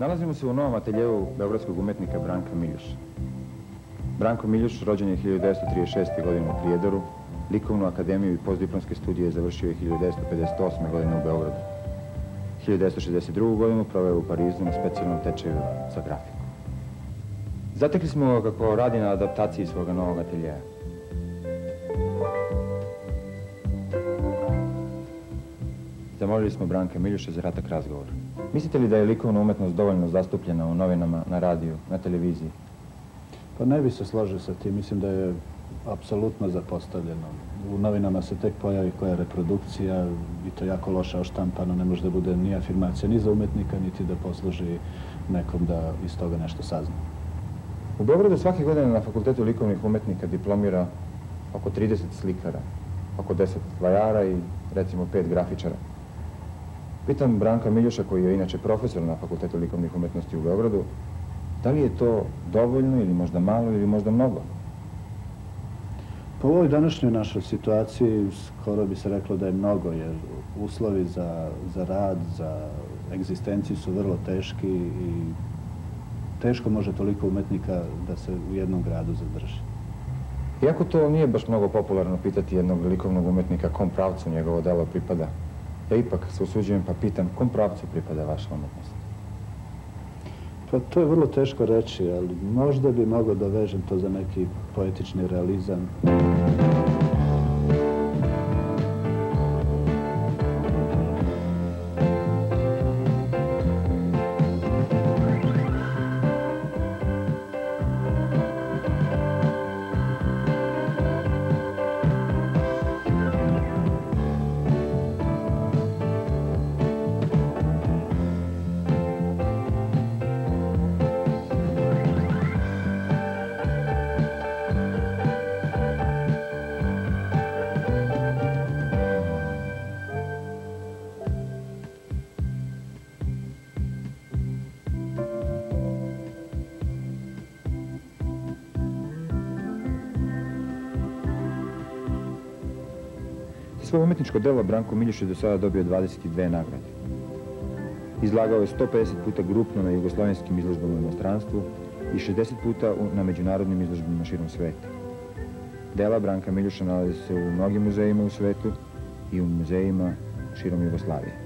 Nalazimo se u novom ateljevu beogradskog umetnika Branka Miljuša. Branko Miljuš rođen je 1936. godine u Prijedoru, likovnu akademiju i postdiplomske studije završio je 1958. godine u Beogradu. 1962. godinu proveo u Parizu na specijalnom tečaju za grafiku. Zatekli smo ga kako radi na adaptaciji svoga novog ateljeja. Zamolili smo Branka Miljuša za kratak razgovor. Mislite li da je likovna umetnost dovoljno zastupljena u novinama, na radiju, na televiziji? Pa ne bi se složio sa tim. Mislim da je apsolutno zapostavljeno. U novinama se tek pojavi koja je reprodukcija i to jako loše oštampano. Ne može da bude ni afirmacija ni za umetnika, niti da posluži nekom da iz toga nešto sazna. U Beogradu svake godine na Fakultetu likovnih umetnika diplomira oko 30 slikara, oko 10 vajara i recimo 5 grafičara. Pitam Branka Miljuša, koji je inače profesor na Fakultetu likovnih umetnosti u Beogradu, da li je to dovoljno ili možda malo ili možda mnogo? Po ovoj današnjoj našoj situaciji skoro bi se reklo da je mnogo, jer uslovi za rad, za egzistenciju su vrlo teški i teško može toliko umetnika da se u jednom gradu zadrži. Iako to nije baš mnogo popularno pitati jednog likovnog umetnika kom pravcu njegovo delo pripada, ja ipak se usuđujem pa pitam kom pravcu pripada vaša umetnost? Pa to je vrlo teško reći, ali možda bi mogao da vežem to za neki poetični realizam. Svoje umetničko delo Branko Miljuš je do sada dobio 22 nagrade. Izlagao je 150 puta grupno na jugoslovenskim izložbama u inostranstvu i 60 puta na međunarodnim izložbama širom sveta. Dela Branka Miljuša nalaze se u mnogim muzejima u svetu i u muzejima širom Jugoslavije.